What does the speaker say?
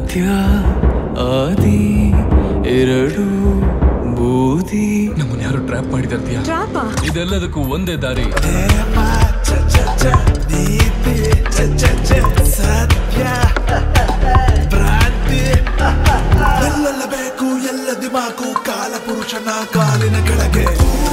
ಸತ್ಯ ಆದಿ ಎರಡು ಬೂದಿ. ನಮ್ಮನ್ನ ಯಾರು ಟ್ರ್ಯಾಪ್ ಮಾಡಿದಾರ್ತೀಯ? ಇದೆಲ್ಲದಕ್ಕೂ ಒಂದೇ ದಾರಿ. ಸತ್ಯ ಭ್ರಾಂತಿ ಎಲ್ಲೆಲ್ಲ ಬೇಕು ಎಲ್ಲ ದಿಮಾಕು ಕಾಲ ಪುರುಷನ ಕಾಲಿನ ಕೆಳಗೆ.